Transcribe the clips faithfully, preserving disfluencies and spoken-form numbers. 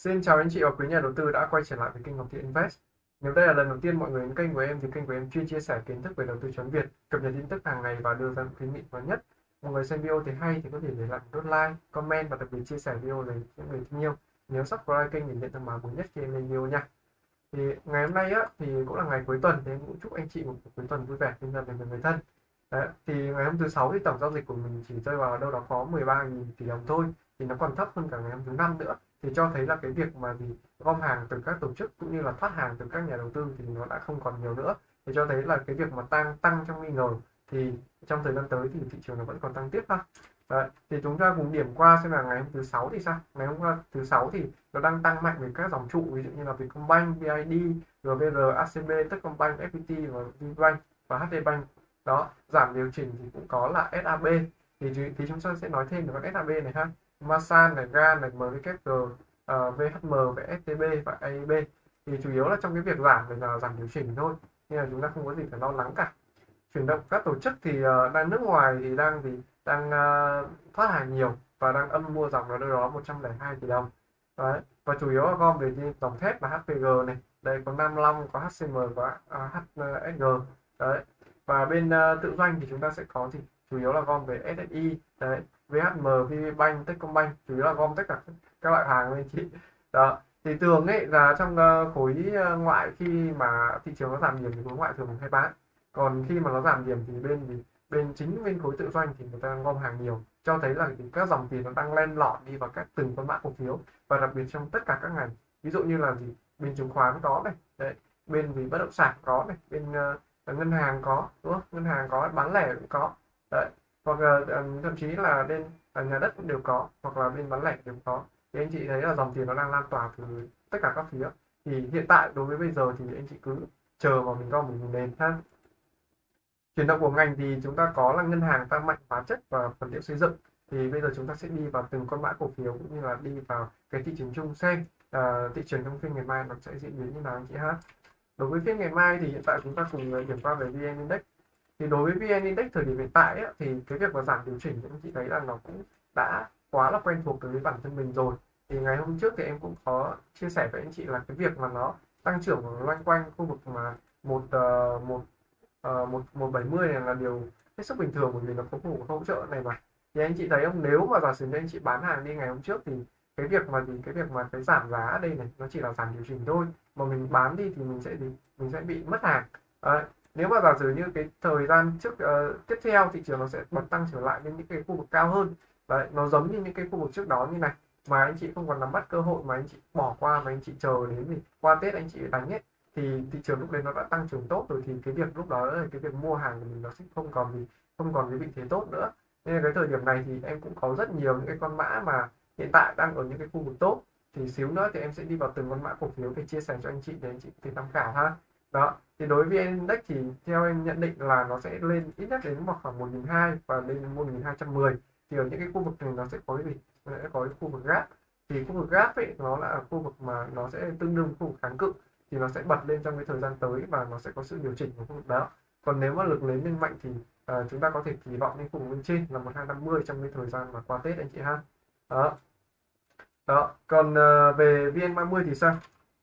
Xin chào anh chị và quý nhà đầu tư đã quay trở lại với kênh Ngọc Thị Invest. Nếu đây là lần đầu tiên mọi người đến kênh của em thì kênh của em chuyên chia sẻ kiến thức về đầu tư chấm Việt, cập nhật tin tức hàng ngày và đưa ra những khuyến nghị mới nhất. Mọi người xem video thì hay thì có thể để lại một nút like, comment và đặc biệt chia sẻ video này những người thân yêu. Nhớ subscribe kênh để nhận thông báo mới nhất khi em lên video nha. Thì ngày hôm nay á thì cũng là ngày cuối tuần thì em cũng chúc anh chị một cuối tuần vui vẻ bên gia đình và người thân. Đấy, thì ngày hôm thứ sáu thì tổng giao dịch của mình chỉ rơi vào đâu đó có mười ba nghìn tỷ đồng thôi, thì nó còn thấp hơn cả ngày hôm thứ năm nữa, thì cho thấy là cái việc mà gì gom hàng từ các tổ chức cũng như là thoát hàng từ các nhà đầu tư thì nó đã không còn nhiều nữa, thì cho thấy là cái việc mà tăng tăng trong nghi ngờ thì trong thời gian tới thì thị trường nó vẫn còn tăng tiếp ha. Đấy, thì chúng ta cùng điểm qua xem là ngày hôm thứ sáu thì sao. Ngày hôm qua thứ sáu thì nó đang tăng mạnh về các dòng trụ, ví dụ như là Vietcombank, vê i đê, giê bê rờ, a xê bê, Techcombank, ép pê tê và VPBank và hát đê Bank. Đó, giảm điều chỉnh thì cũng có là ét a bê, thì thì chúng ta sẽ nói thêm về các ét a bê này ha. Masan này, Gan này, em vê kép giê, uh, vê hát em, vê ét tê bê và a e bê, thì chủ yếu là trong cái việc giảm này là giảm điều chỉnh thôi, nên là chúng ta không có gì phải lo lắng cả. Chuyển động các tổ chức thì uh, đang nước ngoài thì đang thì đang uh, thoát hàng nhiều và đang âm mua dòng ở đâu đó một trăm lẻ hai tỷ đồng. Đấy, và chủ yếu là gom về dòng thép là hát pê giê này, đây có Nam Long, có hát xê em, có uh, hát ét giê. Đấy, và bên uh, tự doanh thì chúng ta sẽ có thì chủ yếu là gom về ét ét i, đấy, vê hát em, VPBank, Techcombank, chủ yếu là gom tất cả các loại hàng anh chị. Đó, thì thường ấy là trong uh, khối uh, ngoại khi mà thị trường nó giảm điểm thì khối ngoại thường hay bán, còn khi mà nó giảm điểm thì bên thì bên chính bên khối tự doanh thì người ta gom hàng nhiều, cho thấy là các dòng tiền nó đang len lỏi đi vào các từng con mã cổ phiếu, và đặc biệt trong tất cả các ngành, ví dụ như là gì bên chứng khoán có này, đấy, bên vì bất động sản có này, bên uh, ngân hàng có, đúng không, ngân hàng có, bán lẻ cũng có. Đấy, hoặc là uh, thậm chí là bên uh, nhà đất cũng đều có, hoặc là bên bán lẻ đều có, thì anh chị thấy là dòng tiền nó đang lan tỏa từ tất cả các phía. Thì hiện tại đối với bây giờ thì anh chị cứ chờ vào mình gom mình nền ha. Chuyển động của ngành thì chúng ta có là ngân hàng tăng mạnh, hóa chất và vật liệu xây dựng. Thì bây giờ chúng ta sẽ đi vào từng con mã cổ phiếu cũng như là đi vào cái thị trường chung xem uh, thị trường trong phiên ngày mai nó sẽ diễn biến như nào anh chị ha. Đối với phiên ngày mai thì hiện tại chúng ta cùng điểm qua về vê en Index. Thì đối với vê en Index thời điểm hiện tại ấy, thì cái việc mà giảm điều chỉnh thì anh chị thấy là nó cũng đã quá là quen thuộc đối với bản thân mình rồi. Thì ngày hôm trước thì em cũng có chia sẻ với anh chị là cái việc mà nó tăng trưởng loanh quanh khu vực mà một uh, một uh, một một bảy mươi này là điều hết sức bình thường, bởi vì nó có khu vực hỗ trợ này mà. Thì anh chị thấy không, nếu mà giả sử như anh chị bán hàng đi ngày hôm trước thì cái việc mà thì cái việc mà cái giảm giá ở đây này nó chỉ là giảm điều chỉnh thôi, mà mình bán đi thì mình sẽ thì mình sẽ bị mất hàng. Đấy, nếu mà giả sử như cái thời gian trước uh, tiếp theo thị trường nó sẽ bật tăng trở lại lên những cái khu vực cao hơn. Đấy, nó giống như những cái khu vực trước đó như này, mà anh chị không còn nắm bắt cơ hội mà anh chị bỏ qua, mà anh chị chờ đến thì qua Tết anh chị đánh ấy, thì thị trường lúc đấy nó đã tăng trưởng tốt rồi, thì cái việc lúc đó là cái việc mua hàng của mình nó sẽ không còn gì không còn cái vị thế tốt nữa. Nên là cái thời điểm này thì em cũng có rất nhiều những cái con mã mà hiện tại đang ở những cái khu vực tốt, thì xíu nữa thì em sẽ đi vào từng con mã cổ phiếu để chia sẻ cho anh chị để anh chị có thể tham khảo ha. Đó, thì đối với vê en Index thì theo em nhận định là nó sẽ lên ít nhất đến khoảng một nghìn hai trăm và lên một nghìn hai trăm mười. Thì ở những cái khu vực này nó sẽ có cái gì, nó sẽ có cái khu vực gap. Thì khu vực gap ấy nó là khu vực mà nó sẽ tương đương khu vực kháng cự, thì nó sẽ bật lên trong cái thời gian tới và nó sẽ có sự điều chỉnh của khu vực đó. Còn nếu mà lực lấy lên mạnh thì uh, chúng ta có thể kỳ vọng lên khu vực bên trên là một nghìn hai trăm năm mươi trong cái thời gian mà qua Tết anh chị ha. Đó, đó. Còn uh, về vê en ba mươi thì sao?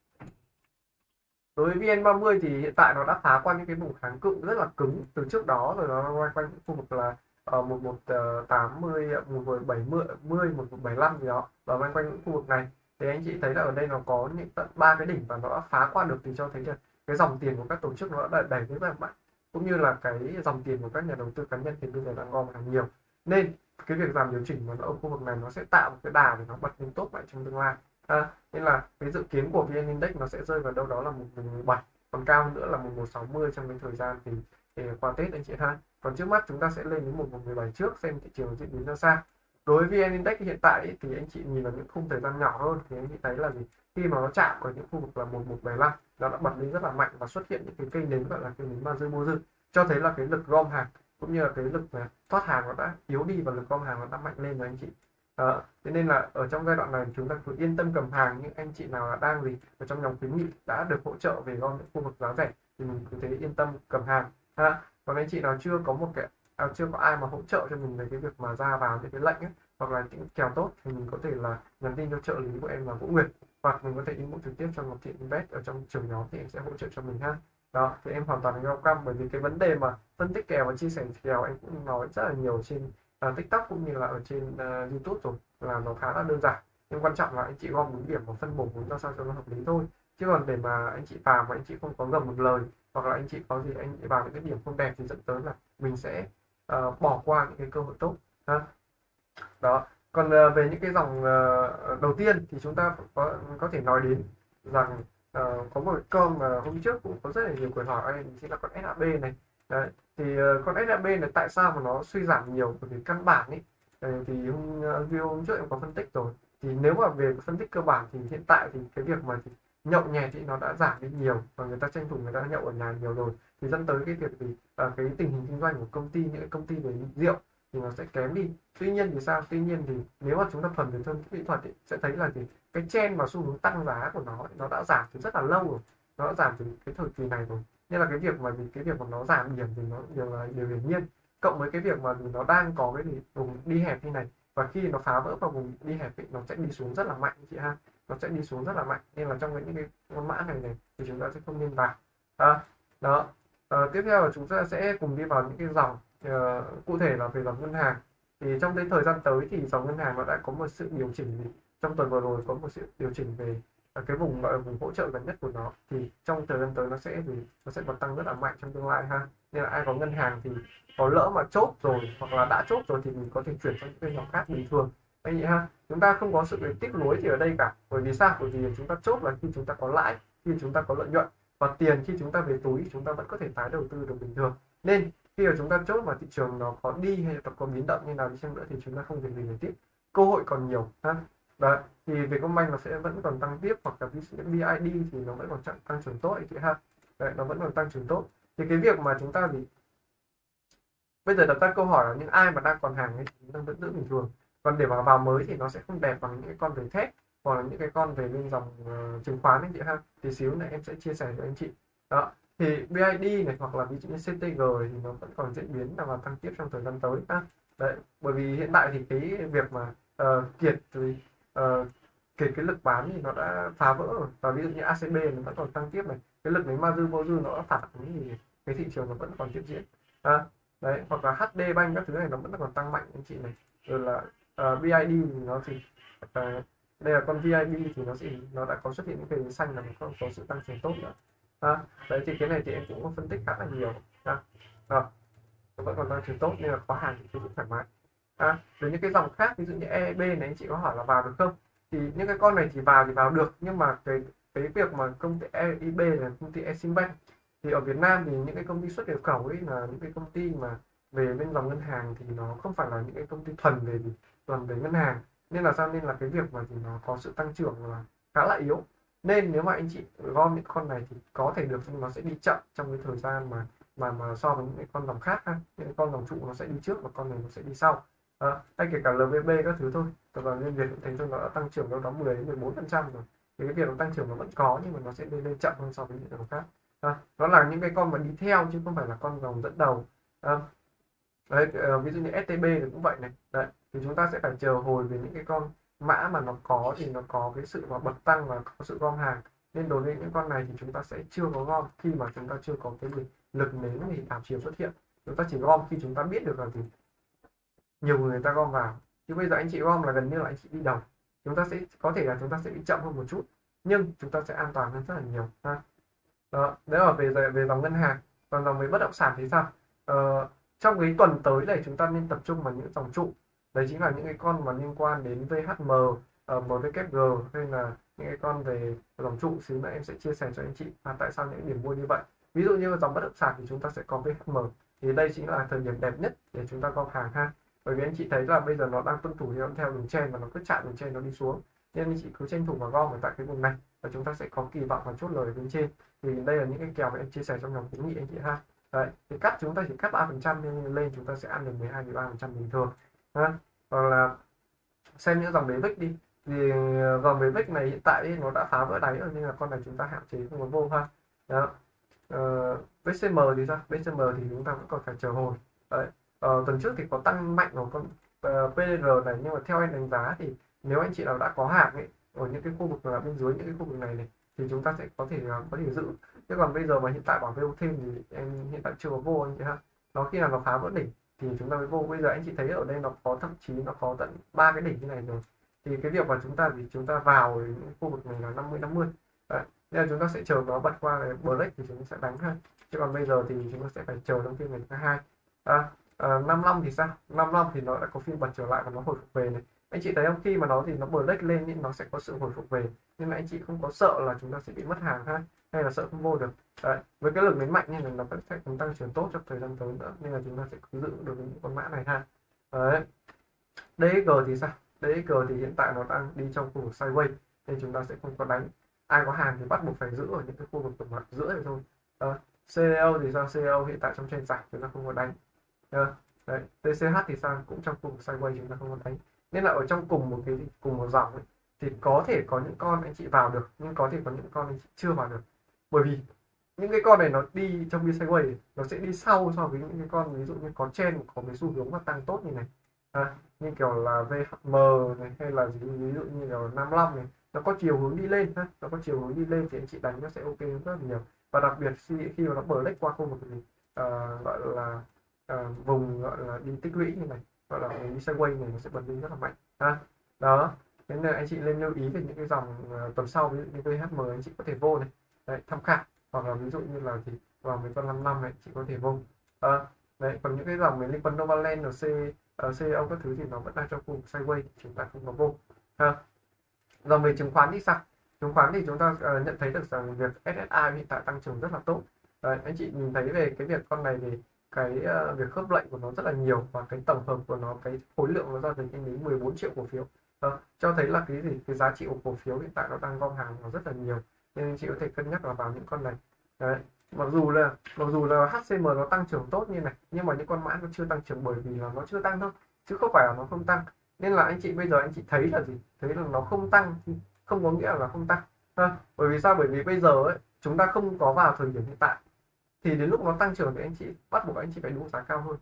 Đối với vê en ba mươi thì hiện tại nó đã phá qua những cái vùng kháng cự rất là cứng từ trước đó rồi, nó quanh quanh khu vực là ở một một tám mươi, một một bảy mươi, một một bảy lăm gì đó, và quanh quanh những khu vực này thì anh chị thấy là ở đây nó có những tận ba cái đỉnh và nó đã phá qua được, thì cho thấy là cái dòng tiền của các tổ chức nó đã đẩy rất là mạnh, cũng như là cái dòng tiền của các nhà đầu tư cá nhân thì bây giờ đang gom hàng nhiều, nên cái việc giảm điều chỉnh mà nó ở khu vực này nó sẽ tạo một cái đà để nó bật lên tốt lại trong tương lai. À, nên là cái dự kiến của vê en Index nó sẽ rơi vào đâu đó là một nghìn mười bảy, còn cao hơn nữa là một nghìn một trăm sáu mươi trong cái thời gian thì, thì qua Tết anh chị ha. Còn trước mắt chúng ta sẽ lên đến một nghìn một trăm mười bảy trước xem thị trường diễn biến ra sao. Đối với vê en Index hiện tại ấy, thì anh chị nhìn vào những khung thời gian nhỏ hơn thì anh chị thấy là gì, khi mà nó chạm ở những khu vực là một nghìn một trăm bảy mươi lăm nó đã bật lên rất là mạnh và xuất hiện những cái cây nến gọi là cây nến ma dư mua dư, cho thấy là cái lực gom hàng cũng như là cái lực thoát hàng nó đã yếu đi và lực gom hàng nó đã mạnh lên rồi anh chị. Đó, thế nên là ở trong giai đoạn này chúng ta cứ yên tâm cầm hàng. Những anh chị nào là đang gì ở trong nhóm khuyến nghị đã được hỗ trợ về gom những khu vực giá rẻ thì mình cứ thế yên tâm cầm hàng ha. Còn anh chị nào chưa có một cái à, chưa có ai mà hỗ trợ cho mình về cái việc mà ra vào những cái lệnh ấy, hoặc là những kèo tốt, thì mình có thể là nhắn tin cho trợ lý của em là Vũ Nguyệt, hoặc mình có thể inbox trực tiếp cho Ngọc Thiện Invest ở trong trường nhóm thì em sẽ hỗ trợ cho mình ha. Đó thì em hoàn toàn welcome, bởi vì cái vấn đề mà phân tích kèo và chia sẻ kèo em cũng nói rất là nhiều trên uh, TikTok cũng như là ở trên uh, YouTube rồi, là nó khá là đơn giản, nhưng quan trọng là anh chị gom đúng điểm và phân bổ vốn ra sao cho nó hợp lý thôi. Chứ còn để mà anh chị vào mà anh chị không có gầm một lời, hoặc là anh chị có gì anh chị vào những cái điểm không đẹp thì dẫn tới là mình sẽ uh, bỏ qua những cái cơ hội tốt ha. Đó, còn uh, về những cái dòng uh, đầu tiên thì chúng ta có có thể nói đến rằng uh, có một con mà hôm trước cũng có rất là nhiều người hỏi anh, chính là con ét a bê này. Đấy, thì uh, con ét a bê này tại sao mà nó suy giảm nhiều, bởi vì căn bản ấy uh, thì hôm, uh, video hôm trước em có phân tích rồi, thì nếu mà về phân tích cơ bản thì hiện tại thì cái việc mà thì nhậu nhẹt thì nó đã giảm đi nhiều, và người ta tranh thủ người ta nhậu ở nhà nhiều rồi, thì dẫn tới cái việc thì uh, cái tình hình kinh doanh của công ty, những cái công ty về rượu thì nó sẽ kém đi. Tuy nhiên thì sao, tuy nhiên thì nếu mà chúng ta thuần về phân kỹ thuật ấy, sẽ thấy là thì cái trend mà xu hướng tăng giá của nó nó đã giảm từ rất là lâu rồi, nó đã giảm từ cái thời kỳ này rồi, nên là cái việc mà cái việc mà nó giảm điểm thì nó đều là điều hiển nhiên, cộng với cái việc mà nó đang có cái gì vùng đi hẹp như này, và khi nó phá vỡ vào vùng đi hẹp ấy, nó sẽ đi xuống rất là mạnh chị ha, nó sẽ đi xuống rất là mạnh, nên là trong những cái con mã này này thì chúng ta sẽ không nên vào. À, đó. À, tiếp theo là chúng ta sẽ cùng đi vào những cái dòng uh, cụ thể là về dòng ngân hàng. Thì trong đến thời gian tới thì dòng ngân hàng nó đã có một sự điều chỉnh, trong tuần vừa rồi có một sự điều chỉnh về cái vùng gọi là vùng hỗ trợ gần nhất của nó, thì trong thời gian tới nó sẽ thì nó sẽ còn tăng rất là mạnh trong tương lai ha. Nên là ai có ngân hàng thì có lỡ mà chốt rồi hoặc là đã chốt rồi thì mình có thể chuyển sang những cái dòng khác bình thường anh chị ha. Chúng ta không có sự tiếc nuối gì ở đây cả, bởi vì sao, bởi vì chúng ta chốt là khi chúng ta có lãi, khi chúng ta có lợi nhuận, và tiền khi chúng ta về túi chúng ta vẫn có thể tái đầu tư được bình thường. Nên khi mà chúng ta chốt mà thị trường nó có đi hay là có biến động như nào đi chăng nữa thì chúng ta không việc gì để tiếc, cơ hội còn nhiều ha. Đấy, thì Vietcombank nó sẽ vẫn còn tăng tiếp, hoặc là ví dụ bê i đê thì nó vẫn còn tăng trưởng tốt anh chị ha. Đấy, nó vẫn còn tăng trưởng tốt. Thì cái việc mà chúng ta thì bây giờ đặt ra câu hỏi là những ai mà đang còn hàng ấy thì đang vẫn giữ bình thường, còn để mà vào mới thì nó sẽ không đẹp bằng những cái con về thép hoặc là những cái con về bên dòng uh, chứng khoán anh chị ha. Thì xíu này em sẽ chia sẻ cho anh chị. Đó, thì bê i đê này hoặc là ví dụ như xê tê giê thì nó vẫn còn diễn biến là tăng tiếp trong thời gian tới ha. Đấy, bởi vì hiện tại thì cái việc mà uh, kiệt thì uh, kiệt cái lực bán thì nó đã phá vỡ rồi, và ví dụ như a xê bê nó vẫn còn tăng tiếp này, cái lực đánh ma dư vô dư nó đã phản ứng thì cái thị trường nó vẫn còn tiếp diễn ha. Đấy, hoặc là hát đê Bank các thứ này nó vẫn còn tăng mạnh anh chị này, rồi là uh, bê i đê thì nó thì uh, đây là con vê i bê thì nó thì nó đã có xuất hiện những cái xanh là nó có, có sự tăng trưởng tốt nữa ha. Đấy thì cái này thì em cũng có phân tích khá là nhiều ha. Rồi, nó vẫn còn tăng trưởng tốt nên là có hàng thì cũng thoải mái ha. Rồi những cái dòng khác ví dụ như e bê này anh chị có hỏi là vào được không, thì những cái con này thì vào thì vào được, nhưng mà cái cái việc mà công ty e bê là công ty Eximbank, thì ở Việt Nam thì những cái công ty xuất nhập khẩu ấy là những cái công ty mà về bên dòng ngân hàng thì nó không phải là những cái công ty thuần về thuần về ngân hàng, nên là sao, nên là cái việc mà thì nó có sự tăng trưởng là khá là yếu. Nên nếu mà anh chị gom những con này thì có thể được, nhưng nó sẽ đi chậm trong cái thời gian mà mà mà so với những cái con dòng khác ha. Những con dòng trụ nó sẽ đi trước và con này nó sẽ đi sau. À, hay kể cả lờ vê bê các thứ thôi, tập đoàn Liên Việt cũng thấy rằng nó đã tăng trưởng đâu đó mười đến mười bốn phần trăm rồi. Thì cái việc nó tăng trưởng nó vẫn có, nhưng mà nó sẽ lên lên chậm hơn so với những dòng khác. À, nó là những cái con mà đi theo chứ không phải là con dòng dẫn đầu. À, đấy, ví dụ như ét tê bê thì cũng vậy này. Đấy, thì chúng ta sẽ phải chờ hồi về những cái con mã mà nó có thì nó có cái sự mà bật tăng và có sự gom hàng, nên đối với những con này thì chúng ta sẽ chưa có gom khi mà chúng ta chưa có cái lực nến thì đảo chiều xuất hiện. Chúng ta chỉ gom khi chúng ta biết được là gì nhiều người ta gom vào, chứ bây giờ anh chị gom là gần như là anh chị đi đầu. Chúng ta sẽ có thể là chúng ta sẽ bị chậm hơn một chút, nhưng chúng ta sẽ an toàn hơn rất là nhiều ha. Đó, đấy là về về dòng ngân hàng. Còn dòng về bất động sản thì sao? Ờ, trong cái tuần tới này chúng ta nên tập trung vào những dòng trụ, đấy chính là những cái con mà liên quan đến vê hát em, uh, em vê kép giê hay là những cái con về dòng trụ. Xíu nữa em sẽ chia sẻ cho anh chị và tại sao những điểm mua như vậy. Ví dụ như dòng bất động sản thì chúng ta sẽ có vê hát em, thì đây chính là thời điểm đẹp nhất để chúng ta gom hàng ha. Bởi vì anh chị thấy là bây giờ nó đang tuân thủ theo đường chen và nó cứ chạm đường chen nó đi xuống, nên anh chị cứ tranh thủ và gom ở tại cái vùng này, và chúng ta sẽ có kỳ vọng và chốt lời bên trên. Thì đây là những cái kèo mà em chia sẻ trong nhóm khuyến nghị anh chị ha. Đấy, thì cắt chúng ta chỉ cắt ba phần trăm, nên lên chúng ta sẽ ăn được mười hai mười ba phần trăm bình thường ha. Hoặc là xem những dòng bế vích đi, thì dòng bế vích này hiện tại nó đã phá vỡ đáy rồi, nên là con này chúng ta hạn chế không muốn vô ha. Đó. Ờ, vê xê em thì sao? vê xê em thì chúng ta vẫn còn phải chờ hồi. Đấy. Ờ, tuần trước thì có tăng mạnh của con uh, pê rờ này, nhưng mà theo em đánh giá thì nếu anh chị nào đã có hàng ấy ở những cái khu vực là bên dưới những cái khu vực này này thì chúng ta sẽ có thể uh, có thể giữ. Chứ còn bây giờ mà hiện tại bảo vê o thêm thì em hiện tại chưa có vô anh chị ha. Nó khi nào nó phá vỡ đỉnh thì chúng ta mới vô. Bây giờ anh chị thấy ở đây nó có thậm chí nó có tận ba cái đỉnh như này rồi, thì cái việc mà chúng ta thì chúng ta vào những khu vực này là năm mươi năm mươi. Đấy. Nên là chúng ta sẽ chờ nó bật qua cái break thì chúng ta sẽ đánh ha. Chứ còn bây giờ thì chúng ta sẽ phải chờ trong phiên ngày thứ hai. À, à, năm mươi lăm thì sao? năm mươi lăm thì nó đã có phiên bật trở lại và nó hồi phục về này. Anh chị thấy không, khi mà nó thì nó break lên thì nó sẽ có sự hồi phục về, nhưng mà anh chị không có sợ là chúng ta sẽ bị mất hàng ha, hay là sợ không vô được. Đấy. Với cái lực đánh mạnh như này nó vẫn sẽ còn tăng trưởng tốt trong thời gian tới nữa, nên là chúng ta sẽ cứ giữ được những con mã này ha. Đấy. đê ích giê thì sao? đê ích giê thì hiện tại nó đang đi trong khu vực sideways nên chúng ta sẽ không có đánh. Ai có hàng thì bắt buộc phải giữ ở những cái khu vực tầm mặt giữa này thôi. À, xê lờ o thì sao? xê lờ o hiện tại trong trend giảm chúng ta không có đánh. À, đấy. tê xê hát thì sao? Cũng trong khu vực sideways chúng ta không có đánh. Nên là ở trong cùng một cái cùng một dòng ấy, thì có thể có những con anh chị vào được, nhưng có thể có những con anh chị chưa vào được, bởi vì những cái con này nó đi trong biên sideways nó sẽ đi sau so với những cái con ví dụ như có trend có cái xu hướng mà tăng tốt như này. À, như kiểu là vê hát em này, hay là ví dụ như là năm mươi lăm này, nó có chiều hướng đi lên ha, nó có chiều hướng đi lên thì anh chị đánh nó sẽ ok rất là nhiều. Và đặc biệt khi khi mà nó break qua khu vực thì uh, gọi là uh, vùng gọi là đi tích lũy như này, gọi là đi sideways này, nó sẽ bật lên rất là mạnh ha. Đó, thế nên anh chị nên lưu ý về những cái dòng uh, tuần sau, ví dụ như vê hát em anh chị có thể vô này. Đấy, tham khảo, hoặc là ví dụ như là thì vào mấy con năm mươi lăm này chị có thể vô. À, đấy, còn những cái dòng mình liên quan Novaland rồi C ở xê lờ o các thứ thì nó vẫn đang trong khu vực sideways, chúng ta không có vô ha. Dòng về chứng khoán thì sao? Chứng khoán thì chúng ta uh, nhận thấy được rằng việc ét ét i hiện tại tăng trưởng rất là tốt. Đấy, anh chị nhìn thấy về cái việc con này thì cái uh, việc khớp lệnh của nó rất là nhiều, và cái tổng hợp của nó, cái khối lượng nó ra đến đến mười bốn triệu cổ phiếu. À, cho thấy là cái gì cái giá trị của cổ phiếu hiện tại nó đang gom hàng nó rất là nhiều, nên anh chị có thể cân nhắc là vào những con này. Đấy. Mặc dù là mặc dù là hát xê em nó tăng trưởng tốt như này, nhưng mà những con mã nó chưa tăng trưởng bởi vì là nó chưa tăng thôi, chứ không phải là nó không tăng. Nên là anh chị bây giờ anh chị thấy là gì? Thấy là nó không tăng thì không có nghĩa là không tăng. À, bởi vì sao? Bởi vì bây giờ ấy, chúng ta không có vào thời điểm hiện tại, thì đến lúc nó tăng trưởng thì anh chị bắt buộc anh chị phải đu giá cao hơn.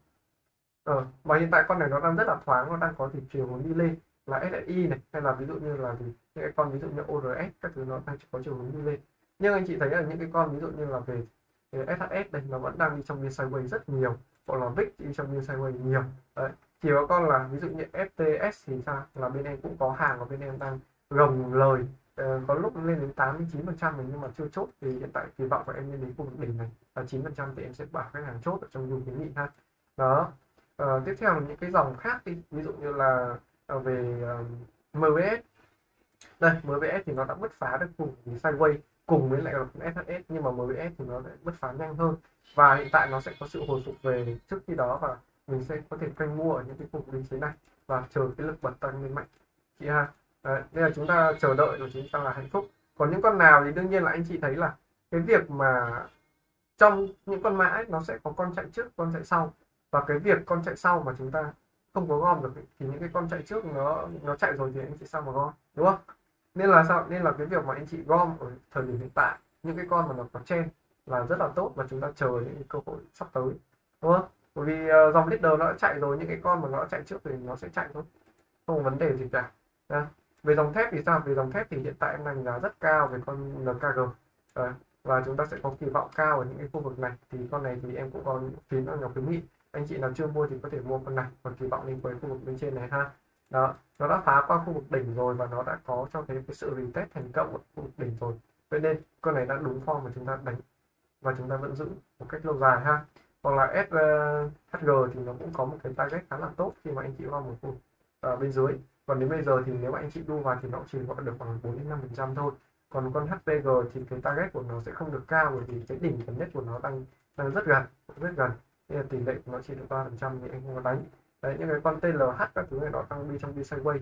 Ờ, mà hiện tại con này nó đang rất là thoáng, nó đang có thị chiều hướng đi lên là ét ét i này, hay là ví dụ như là thì những cái con ví dụ như o rờ ét các thứ nó đang có chiều hướng đi lên. Nhưng anh chị thấy là những cái con ví dụ như là về, về ét hát ét đây nó vẫn đang đi trong biên sideways rất nhiều, hoặc là vê i ích đi trong biên sideways nhiều. Đấy. Chỉ có con là ví dụ như ép tê ét thì sao, là bên em cũng có hàng và bên em đang gồng lời, ờ, có lúc lên đến tám mươi chín phần trăm nhưng mà chưa chốt, thì hiện tại kỳ vọng của em lên đến khu vực đỉnh này là chín phần trăm thì em sẽ bảo khách hàng chốt ở trong vùng khuyến nghị ha. Đó. Ờ, tiếp theo là những cái dòng khác đi, ví dụ như là uh, về uh, em vê ét. Đây, em vê ét thì nó đã bứt phá được vùng sideways cùng với lại ét hát ét, nhưng mà em vê ét thì nó lại bứt phá nhanh hơn, và hiện tại nó sẽ có sự hồi phục về trước khi đó, và mình sẽ có thể canh mua ở những cái vùng dưới này và chờ cái lực bật tăng lên mạnh chị ha. Đấy, nên là chúng ta chờ đợi rồi chúng ta là hạnh phúc. Còn những con nào thì đương nhiên là anh chị thấy là cái việc mà trong những con mã ấy, nó sẽ có con chạy trước con chạy sau, và cái việc con chạy sau mà chúng ta không có gom được thì những cái con chạy trước nó nó chạy rồi thì anh chị sao mà gom, đúng không? Nên là sao nên là cái việc mà anh chị gom ở thời điểm hiện tại những cái con mà nó có trend là rất là tốt, và chúng ta chờ những cơ hội sắp tới, đúng không? Bởi vì uh, dòng leader nó đã chạy rồi, những cái con mà nó đã chạy trước thì nó sẽ chạy thôi, không có vấn đề gì cả. Đấy. Về dòng thép thì sao? Về dòng thép thì hiện tại em đánh giá rất cao về con en ca giê. Đấy. Và chúng ta sẽ có kỳ vọng cao ở những cái khu vực này, thì con này thì em cũng có phím ở nhóm khuyến nghị, anh chị nào chưa mua thì có thể mua con này, còn kỳ vọng lên với khu vực bên trên này ha. Đó, nó đã phá qua khu vực đỉnh rồi và nó đã có cho thấy cái sự retest thành công ở khu vực đỉnh rồi, vậy nên con này đã đúng form mà chúng ta đánh và chúng ta vẫn giữ một cách lâu dài ha. Hoặc là ét hát giê thì nó cũng có một cái target khá là tốt khi mà anh chị vào một khu ở bên dưới, còn đến bây giờ thì nếu mà anh chị đu vào thì nó chỉ gọi được khoảng bốn đến năm phần trăm thôi. Còn con hát pê giê thì cái target của nó sẽ không được cao, bởi vì cái đỉnh gần nhất của nó đang đang rất gần rất gần, nên là tỷ lệ của nó chỉ được ba phần trăm thì anh không có đánh. Đấy, những cái con tê lờ hát các thứ này nó đang đi trong đi sideways.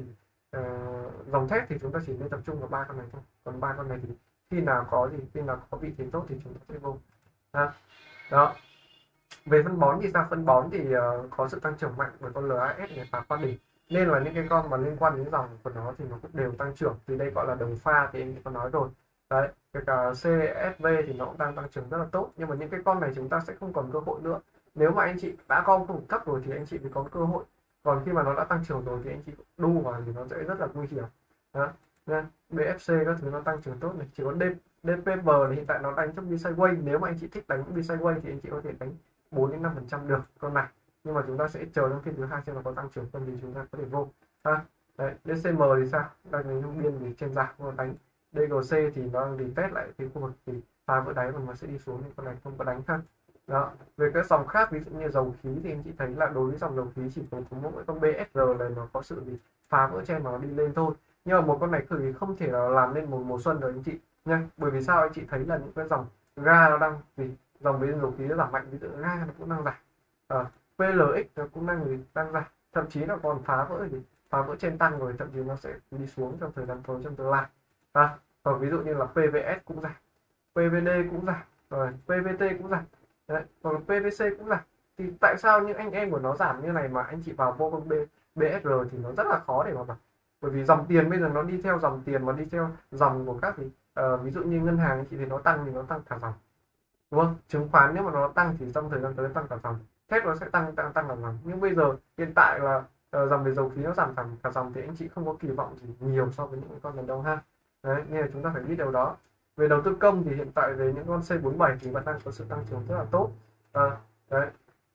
Uh, dòng thép thì chúng ta chỉ nên tập trung vào ba con này thôi, còn ba con này thì khi nào có thì khi nào có vị thế tốt thì chúng ta sẽ vô ha. Đó. Về phân bón thì sao? Phân bón thì uh, có sự tăng trưởng mạnh bởi con lờ a ét này phá qua đỉnh, nên là những cái con mà liên quan đến dòng của nó thì nó cũng đều tăng trưởng, thì đây gọi là đồng pha thì em có nói rồi. Đấy, kể cả xê ét vê thì nó cũng đang tăng trưởng rất là tốt, nhưng mà những cái con này chúng ta sẽ không còn cơ hội nữa. Nếu mà anh chị đã gom không cấp rồi thì anh chị mới có cơ hội, còn khi mà nó đã tăng trưởng rồi thì anh chị đu vào thì nó sẽ rất là nguy hiểm. Đó. nha. bê ép xê các thứ nó tăng trưởng tốt này. Chỉ có D, đê pê bê thì hiện tại nó đánh trong đi sideways, nếu mà anh chị thích đánh đi sideways thì anh chị có thể đánh bốn đến năm phần trăm được con này, nhưng mà chúng ta sẽ chờ đến phiên thứ hai xem nó có tăng trưởng không thì chúng ta có thể vô ha. Đấy, đê xê em thì sao, đang đánh trong biên thì trên giảm, còn đánh đê giê xê thì nó đang retest lại cái khu vực thì phá vỡ đáy và nó sẽ đi xuống, thì con này không có đánh ha. Đó, về các dòng khác ví dụ như dầu khí thì anh chị thấy là đối với dòng dầu khí chỉ có mỗi con bê ét rờ này nó có sự gì phá vỡ trên nó đi lên thôi, nhưng mà một con này thì không thể nào làm lên một mùa xuân rồi anh chị nha. Bởi vì sao, anh chị thấy là những cái dòng ga nó đang gì, dòng bên dầu khí nó giảm mạnh, ví dụ ga nó cũng đang giảm, à, pê lờ ích nó cũng đang gì đang giảm, thậm chí nó còn phá vỡ gì phá vỡ trên tăng rồi, thậm chí nó sẽ đi xuống trong thời gian tới trong tương lai. À, còn ví dụ như là pê vê ét cũng giảm, pê vê đê cũng giảm, rồi pê vê tê cũng giảm. Đấy, còn pê vê xê cũng giảm. Thì tại sao những anh em của nó giảm như này mà anh chị vào vô con B, bê ét rờ thì nó rất là khó để mà vào. Bởi vì dòng tiền bây giờ nó đi theo dòng tiền mà đi theo dòng của các thì uh, ví dụ như ngân hàng anh chị thì nó tăng thì nó tăng cả dòng, đúng không? Chứng khoán nếu mà nó tăng thì trong thời gian tới tăng cả dòng, thép nó sẽ tăng tăng tăng cả dòng. Nhưng bây giờ hiện tại là uh, dòng về dầu khí nó giảm giảm cả dòng thì anh chị không có kỳ vọng gì nhiều so với những con này đâu ha. Đấy, nên là chúng ta phải biết điều đó. Về đầu tư công thì hiện tại về những con xê bốn bảy thì vẫn đang có sự tăng trưởng rất là tốt. À, đấy,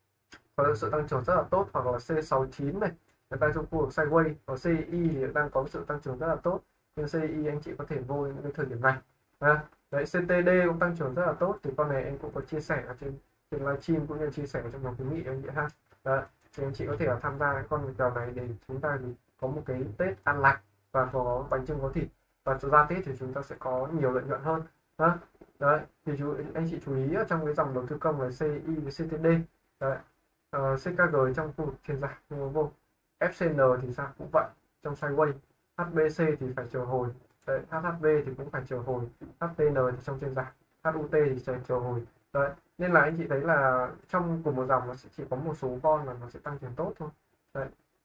có sự tăng trưởng rất là tốt, hoặc là xê sáu chín này người ta trong khu vực sideways, và xê i thì đang có sự tăng trưởng rất là tốt, nhưng xê i anh chị có thể vô những cái thời điểm này. À, đấy, xê tê đê cũng tăng trưởng rất là tốt, thì con này em cũng có chia sẻ ở trên trên livestream cũng như chia sẻ trong nhóm khuyến nghị anh chị ha. Đó, thì anh chị có thể là tham gia cái con kèo này để chúng ta thì có một cái Tết an lành và có bánh chưng có thịt, và ra Tết thì chúng ta sẽ có nhiều lợi nhuận hơn. Đó, đấy thì chú anh chị chú ý trong cái dòng đầu tư công là xê i với xê tê đê. Đấy. Uh, xê ca giê trong khu vực trên giảm nhưng vô ép xê en thì sao cũng vậy, trong sideways. hát bê xê thì phải chờ hồi. Đấy, hát hát bê thì cũng phải chờ hồi, hát tê en thì trong trên giảm, hát u tê thì chờ, chờ hồi. Đấy, nên là anh chị thấy là trong cùng một dòng nó sẽ chỉ có một số con là nó sẽ tăng trưởng tốt thôi. Đấy.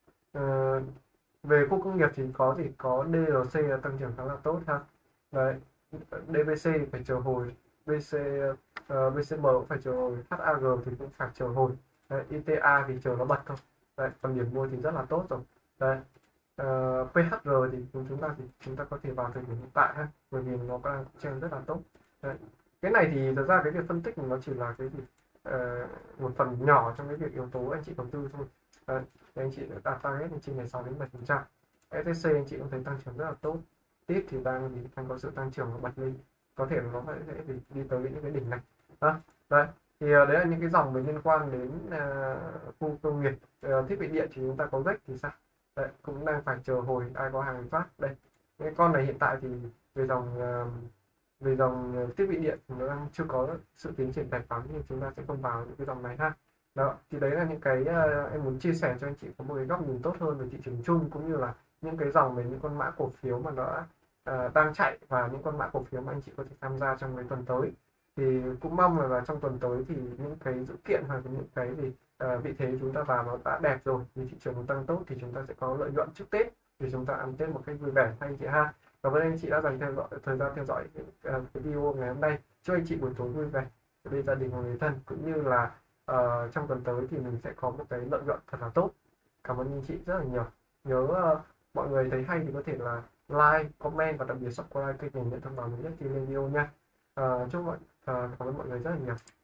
Uh, về khu công nghiệp thì có thì có đê rờ xê là tăng trưởng khá là tốt ha. Đấy, đê vê xê thì phải chờ hồi, bê xê, uh, bê xê em cũng phải chờ hồi, hát a giê thì cũng phải chờ hồi. Đấy, i tê a thì chờ nó bật thôi. Đấy, còn điểm mua thì rất là tốt rồi. Đấy, uh, pê hát rờ thì chúng ta thì chúng ta có thể vào thời điểm hiện tại ha, bởi vì nó đang trend rất là tốt. Đấy. Cái này thì thật ra cái việc phân tích nó chỉ là cái gì uh, một phần nhỏ trong cái việc yếu tố anh chị đầu tư thôi. Đấy, thì anh chị đạt target anh chị ngày sáu đến bảy phần trăm. ét tê xê anh chị cũng thấy tăng trưởng rất là tốt, tít thì đang thì đang có sự tăng trưởng bật lên, có thể nó sẽ đi, đi tới những cái đỉnh này. Đó. Đấy, thì đấy là những cái dòng mình liên quan đến uh, khu công nghiệp. Uh, thiết bị điện thì chúng ta có rách thì sao, đấy, cũng đang phải chờ hồi ai có hàng phát. Đây cái con này hiện tại thì về dòng uh, về dòng thiết bị điện thì nó đang chưa có sự tiến triển tài khoản, nhưng chúng ta sẽ không vào những cái dòng này ha. Đó, thì đấy là những cái uh, em muốn chia sẻ cho anh chị có một cái góc nhìn tốt hơn về thị trường chung, cũng như là những cái dòng về những con mã cổ phiếu mà nó uh, đang chạy, và những con mã cổ phiếu mà anh chị có thể tham gia trong cái tuần tới. Thì cũng mong là, là trong tuần tới thì những cái dữ kiện hoặc những cái gì uh, vị thế chúng ta vào nó đã đẹp rồi, thì thị trường tăng tốt thì chúng ta sẽ có lợi nhuận trước Tết, thì chúng ta ăn Tết một cách vui vẻ anh chị ha. Cảm ơn anh chị đã dành theo dõi thời gian theo dõi cái, uh, cái video ngày hôm nay. Chúc anh chị buổi tối vui vẻ bên gia đình và người thân, cũng như là uh, trong tuần tới thì mình sẽ có một cái lợi nhuận thật là tốt. Cảm ơn anh chị rất là nhiều. Nhớ uh, mọi người thấy hay thì có thể là like, comment và đặc biệt subscribe kênh để nhận thông báo mới nhất khi lên video nha. Uh, chúc mọi uh, cảm ơn mọi người rất là nhiều.